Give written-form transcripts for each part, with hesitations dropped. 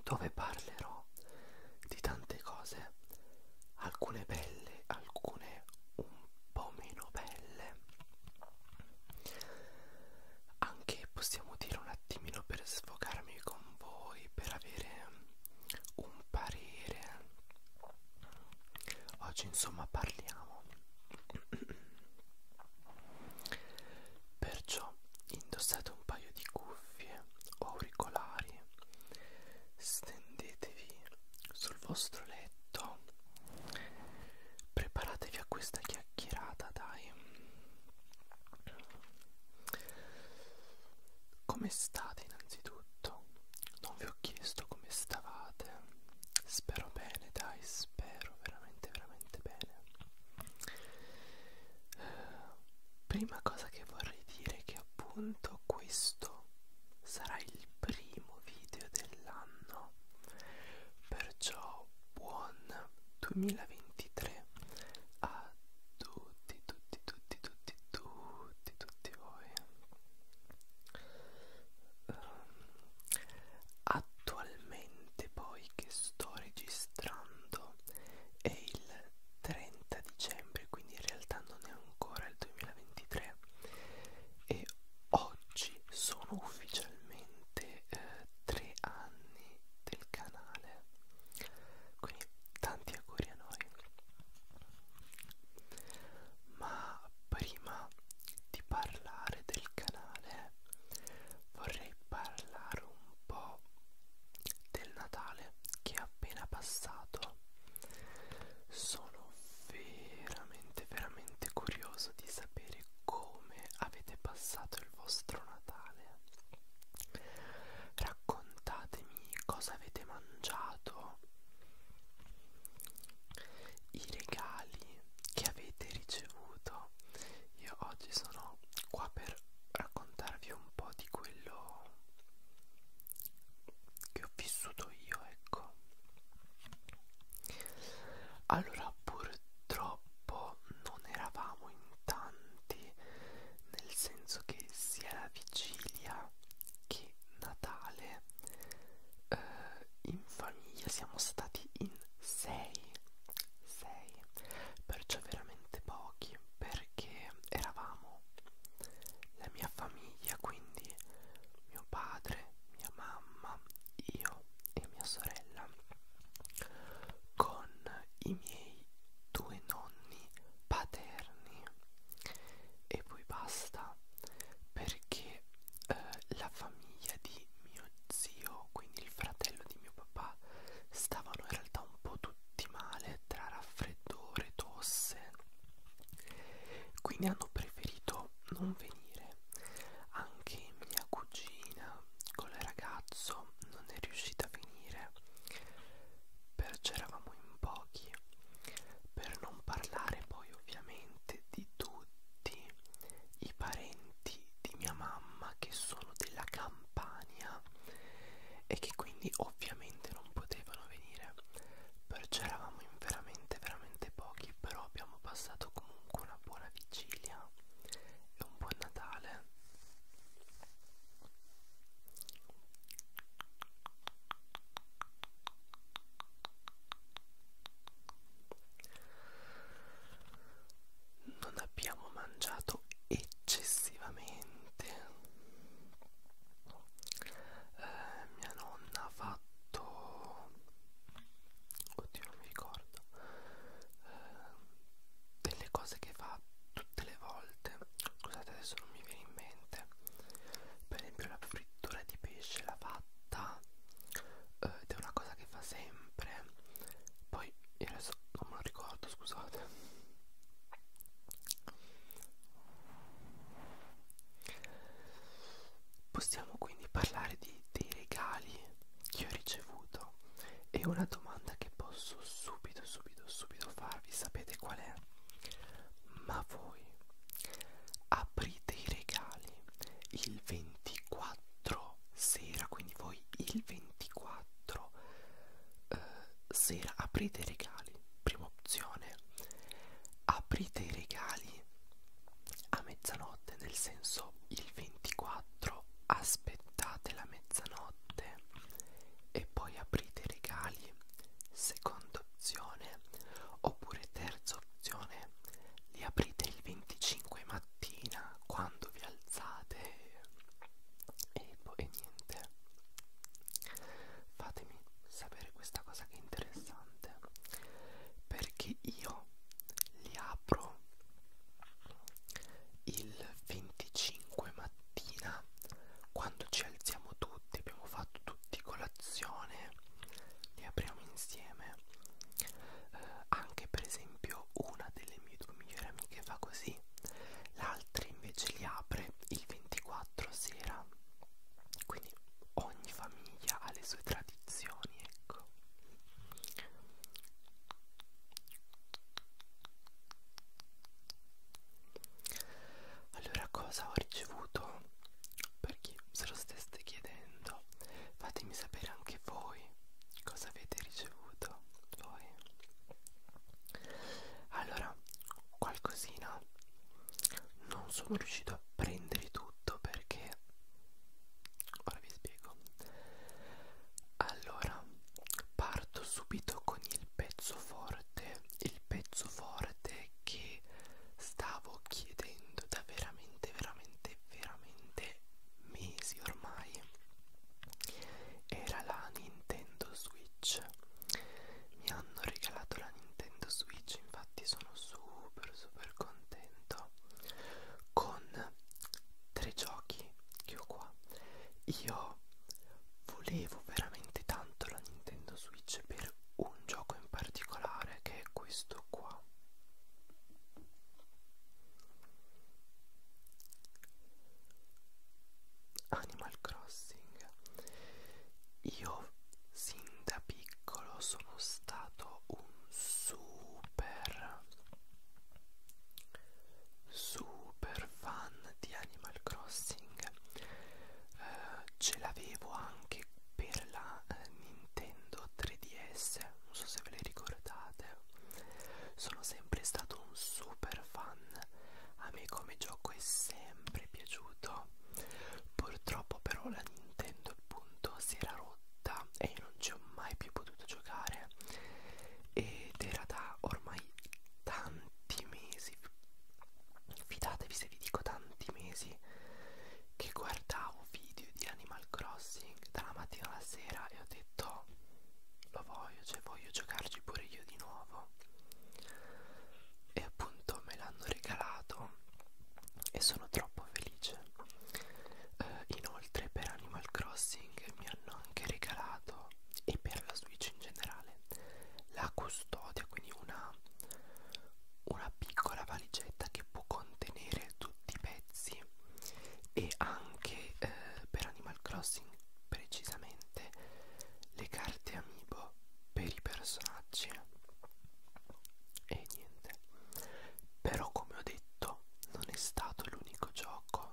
dove parlerò di tante cose, alcune belle, alcune un po' meno belle, anche possiamo dire un attimino per sfogarmi con voi, per avere un parere. Oggi insomma parliamo. Perciò indossate un paio di cuffie o auricolari, stendetevi sul vostro letto, preparatevi a questa chiacchierata, dai. Come state innanzitutto? Non vi ho chiesto come stavate. Spero bene, dai, spero veramente veramente bene. Prima cosa che vorrei dire è che appunto questo sarà il primo video dell'anno, perciò buon 2023 a tutti voi. Attualmente poi che sto registrando è il 30 dicembre, quindi in realtà non è ancora il 2023 e oggi sono ufficialmente 3 anni del canale, quindi tanti auguri a noi. Ma prima di parlare del canale vorrei parlare un po' del Natale che è appena passato. Sono veramente veramente curioso di sapere come avete passato il vostro Natale. Raccontatemi cosa avete mangiato, i regali che avete ricevuto. Io oggi sono qua per raccontarvi un po' di quello che ho vissuto io, ecco. Allora, purtroppo non eravamo in tanti, nel senso che sia la vigilia che Natale in famiglia siamo stati in 6, perciò veramente pochi, perché eravamo la mia famiglia, quindi mio padre, mia mamma, io e mia sorella, con i miei 2 nonni paterni e poi basta, perché la famiglia di mio zio, quindi il fratello di mio papà, stavano in realtà un po' tutti male tra raffreddore, tosse, quindi hanno preferito non venire. Anche mia cugina con il ragazzo non è riuscita a venire, perciò eravamo in pochi, per non parlare poi ovviamente di tutti i parenti di mia mamma che sono della Campania e che quindi ovviamente non potevano venire, perciò eravamo in veramente veramente pochi, però abbiamo passato comunque una buona vigilia e un buon Natale. Non abbiamo mangiato eccessivamente. Mia nonna ha fatto, oddio non mi ricordo, delle cose che fa tutte le volte. Scusate, adesso non mi viene in mente. Per esempio la frittura di pesce l'ha fatta, ed è una cosa che fa sempre. Poi io adesso non me lo ricordo, scusate. Possiamo quindi parlare dei regali che ho ricevuto, e una domanda che posso subito farvi, sapete qual è? Ma voi aprite i regali il 24 sera, quindi voi il 24 sera aprite i regali? Prima opzione. Aprite i regali a mezzanotte, nel senso il 24 aspettate la mezzanotte e poi aprite cosa ho ricevuto, per chi se lo stesse chiedendo. Fatemi sapere anche voi cosa avete ricevuto voi. Allora, qualcosina non sono riuscito a prendere tutto perché ora vi spiego. Allora, parto subito con il pezzo forte che stavo chiedendo da veramente mesi ormai. Era la Nintendo Switch. Mi hanno regalato la Nintendo Switch, infatti sono super contento, con 3 giochi che ho qua. Io volevo veramente tanto la Nintendo Switch per un gioco in particolare, che è questo qua. Animal Crossing. Io sin da piccolo sono stato un super fan di Animal Crossing. Ce l'avevo anche per la Nintendo 3DS, non so se ve le ricordate. Sono sempre stato un super fan, a me come gioco è sempre piaciuto. Purtroppo però la Nintendo appunto si era rotta e io non ci ho mai più potuto giocare, ed era da ormai tanti mesi, fidatevi se vi dico tanti mesi, che guardavo video di Animal Crossing dalla mattina alla sera e ho detto lo voglio, cioè voglio giocarci pure io di nuovo. E appunto me l'hanno regalato e sono troppo felice. Inoltre per Animal Crossing mi hanno anche regalato, e per la Switch in generale, la custodia, quindi una piccola valigetta che può contenere tutti i pezzi, e anche per Animal Crossing precisamente le carte amiibo per i personaggi. E niente, però come ho detto non è stato l'unico gioco.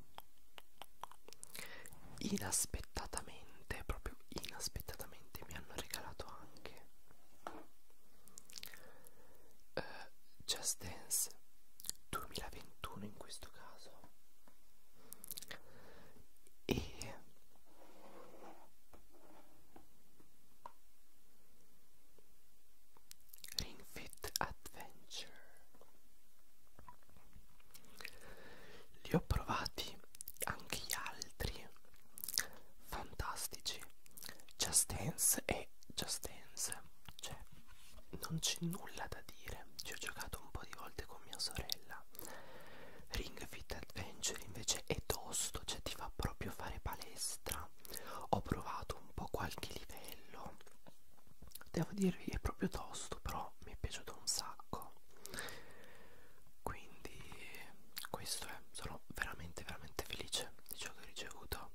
Inaspettatamente, proprio inaspettatamente, mi hanno regalato anche Just Dance 2021 in questo caso, e Ring Fit Adventure. Li ho provati anche gli altri, fantastici. Just Dance è Just Dance, cioè non c'è nulla da dire. Ci ho giocato un po' di volte con mia sorella. Ring Fit Adventure invece è tosto, cioè ti fa proprio fare palestra. Ho provato un po' qualche livello, devo dirvi è proprio tosto, però mi è piaciuto un sacco. Quindi questo è, sono veramente felice di ciò che ho ricevuto.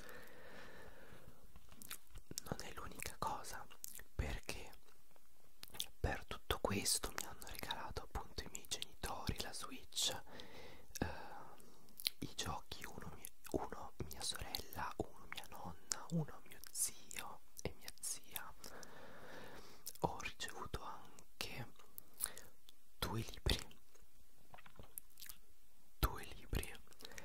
Non è l'unica cosa, perché per tutto questo mi hanno regalato appunto i miei genitori la Switch, i giochi, uno mia sorella, uno mia nonna, uno mio zio e mia zia. Ho ricevuto anche due libri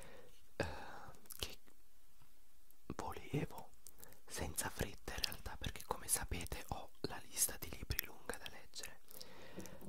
che volevo senza fretta in realtà, perché come sapete ho la lista di libri lunga da leggere.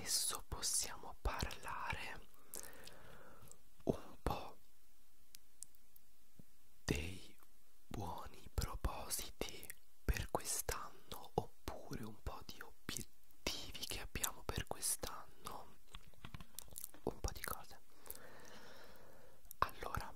adesso possiamo parlare un po' dei buoni propositi per quest'anno, oppure un po' di obiettivi che abbiamo per quest'anno, un po' di cose. Allora,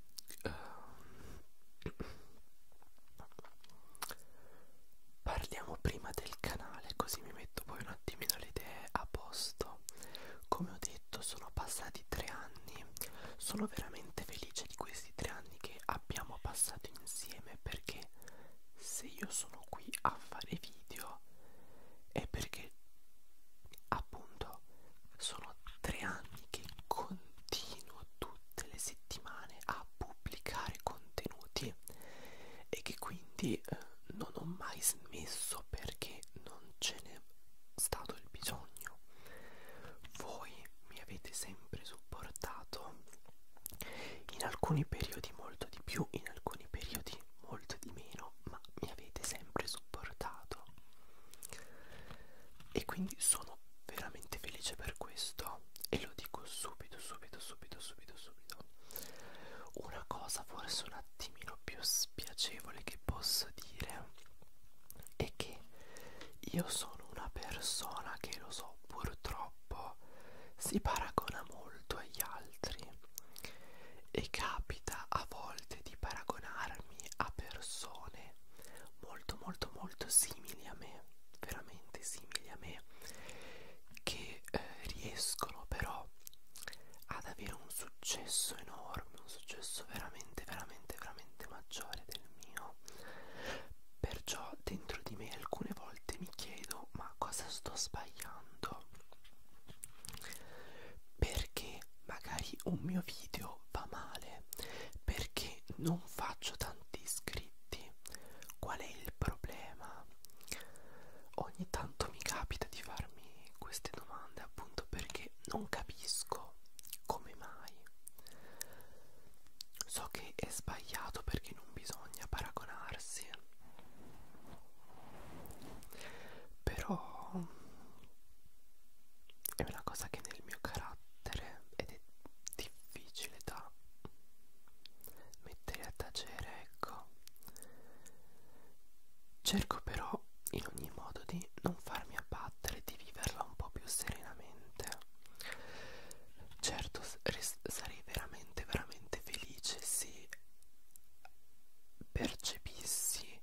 parliamo prima del canale, così mi metto poi un attimino le idee a posto. Come ho detto, sono passati 3 anni. Sono veramente felice di questi 3 anni che abbiamo passato insieme, perché se io sono qui a fare video è perché appunto sono 3 anni che continuo tutte le settimane a pubblicare contenuti e che quindi non ho mai smesso perché non ce n'è stato il bisogno. Voi mi avete sempre supportato, in alcuni periodi molto di più, in alcuni periodi molto di meno, ma mi avete sempre supportato e quindi sono veramente felice per questo. E lo dico subito. Una cosa forse un attimino più spiacevole che posso dire è che io sono una persona che, lo so, purtroppo si paragona molto agli altri e capita a volte di paragonarmi a persone molto simili a me, veramente simili a me, che riescono però ad avere un successo enorme, un successo veramente maggiore del mio. Perciò dentro di me alcune volte mi chiedo: ma cosa sto sbagliando? Perché magari un mio video va male? Perché non faccio tanti iscritti? Qual è il problema? Ogni tanto mi capita di farmi queste domande, appunto perché non capisco come mai. So che è sbagliato perché non bisogna paragonarsi, però è una cosa che nel mio carattere ed è difficile da mettere a tacere, ecco. Cerco però in ogni modo di non farmi abbattere, di viverla un po' più serenamente. Certo, sarei veramente felice se percepissi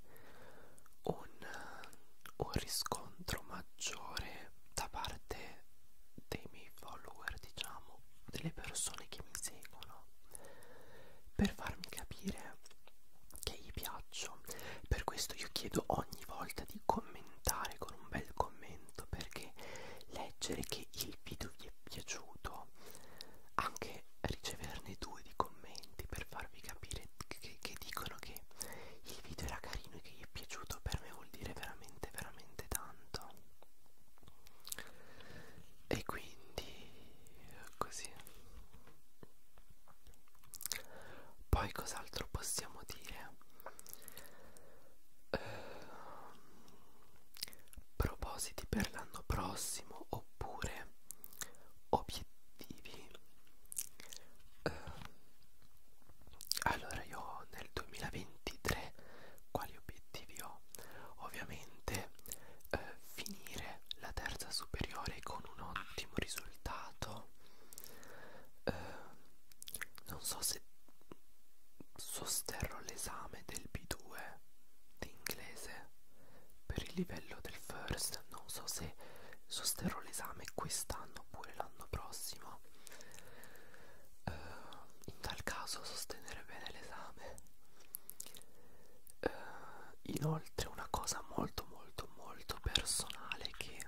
un riscontro maggiore da parte dei miei follower, diciamo, delle persone che mi seguono, per farmi capire che gli piaccio. Per questo io chiedo ogni volta di commentare con un bel commento, perché leggere che il video vi è piaciuto, anche riceverne 2 di commenti per farvi capire che dicono che il video era carino e che gli è piaciuto, per me vuol dire veramente tanto. E quindi così. Poi cos'altro possiamo dire? Propositi per l'anno prossimo oppure obiettivi. Allora, io nel 2023 quali obiettivi ho? Ovviamente finire la terza superiore con un ottimo risultato. Non so se sosterrò l'esame del B2 di inglese per il livello del first, non so se sosterrò l'esame quest'anno oppure l'anno prossimo. In tal caso sostenere bene l'esame. Inoltre una cosa molto personale che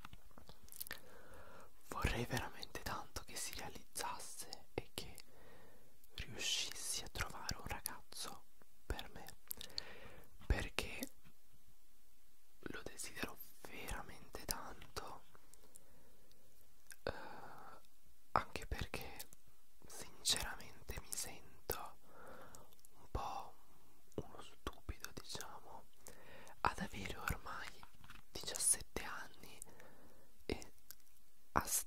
vorrei veramente tanto che si realizzasse è che riuscissi a trovare un ragazzo per me, perché lo desidero veramente tanto, anche perché sinceramente mi sento un po' uno stupido, diciamo, ad avere ormai 17 anni e a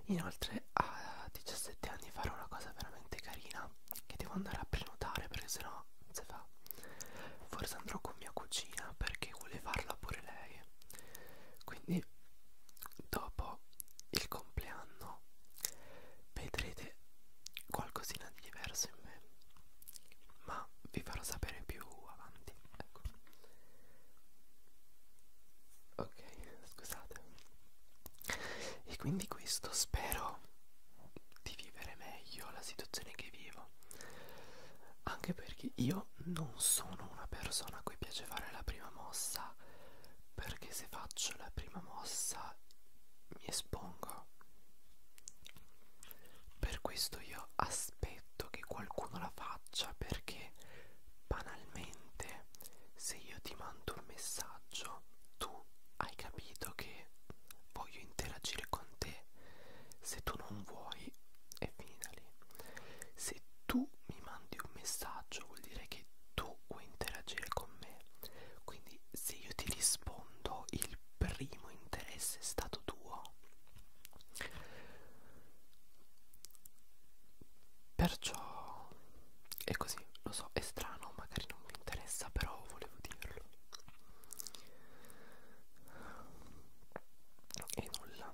Inoltre a 17 anni farò una cosa veramente carina, che devo andare a prenotare perché sennò non si fa. Forse andrò con mia cugina perché vuole farla pure lei. Quindi dopo il compleanno vedrete qualcosina di diverso in me, ma vi farò sapere più avanti, ecco. Ok, scusate. E quindi questo, spero di vivere meglio la situazione che vivo, anche perché io non sono una persona a cui piace fare la prima mossa, perché se faccio la prima mossa mi espongo. Per questo io aspetto che qualcuno la faccia, perché banalmente se io ti mando un messaggio tu hai capito che voglio interagire con te. Se tu non vuoi è finita lì. Se tu mi mandi un messaggio vuol dire che tu vuoi interagire con me, quindi se io ti rispondo il primo interesse è stato tuo. Perciò è così, lo so, è strano, magari non mi interessa, però volevo dirlo. E nulla.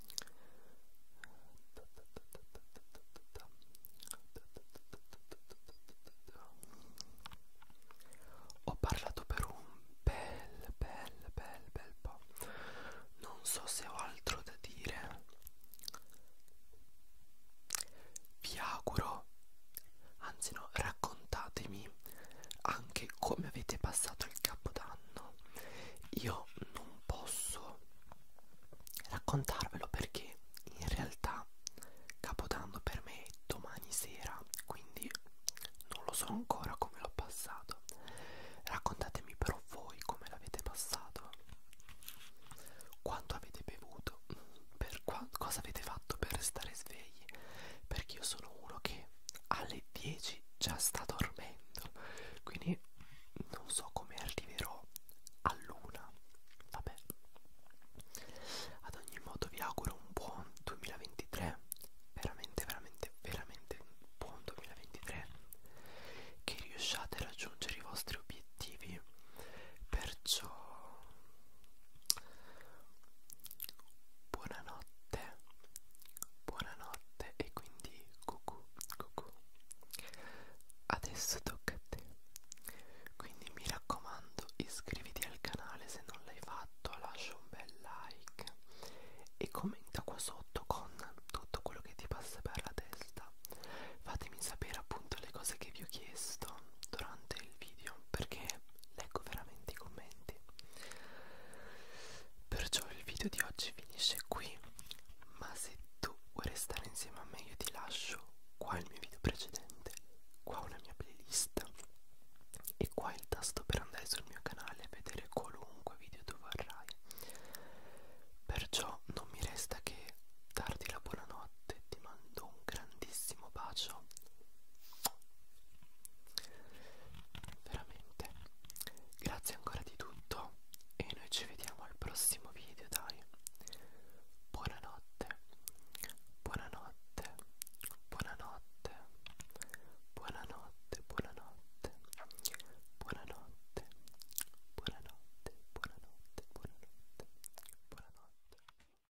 Ho parlato per un bel po'. Non so se ho altro da dire. Vi auguro, anzi no, raccontatemi anche come avete passato il Capodanno. Io non posso raccontarvelo perché in realtà Capodanno per me è domani sera, quindi non lo so ancora come l'ho passato. Raccontatemi però voi come l'avete passato, quanto avete bevuto, cosa avete fatto per restare svegli, perché io sono uno che alle 10 già sta dormendo.